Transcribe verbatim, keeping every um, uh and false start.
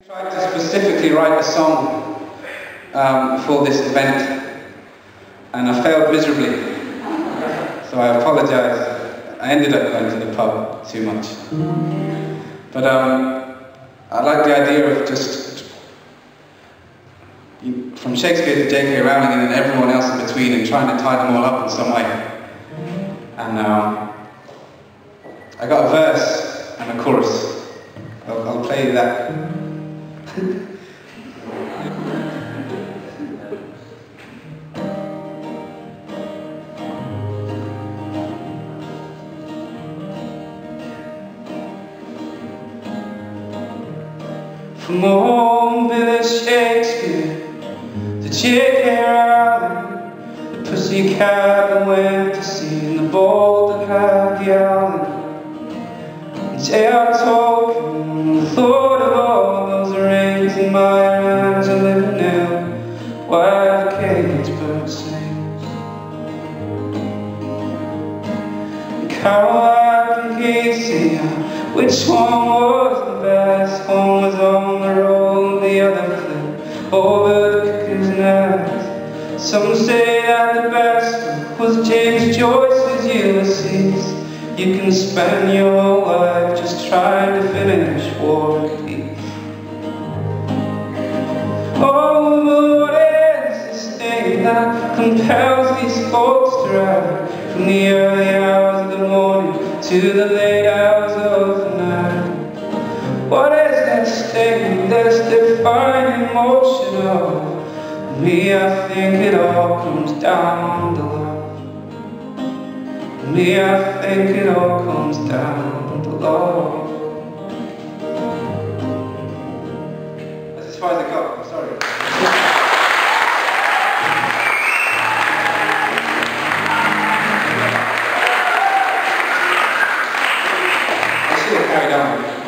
I tried to specifically write a song um, for this event, and I failed miserably, so I apologise. I ended up going to the pub too much. But um, I like the idea of just, you, from Shakespeare to J K Rowling and then everyone else in between, and trying to tie them all up in some way. And um, I got a verse and a chorus. I'll, I'll play you that. From old Billy Shakespeare to J K Rowling, the pussycat that went to sea, and the bolt that had the owling. And J R Tolkien, the thought of all those rings in my hands are living now, while the caged bird sings. And Caroline and Casey, which one was the best? One was on the roll, the other flew over the cuckoo's nest. Some say that the best was James Joyce's Ulysses. You can spend your whole life just trying to finish War and Peace. Oh, what is this thing that compels these folks to ride from the early hours of the morning to the late hours of the night? What is that state, this defining motion of me? I think it all comes down to love. Me, I think it all comes down to love. That's as far as I got, I'm sorry. I should have carried on.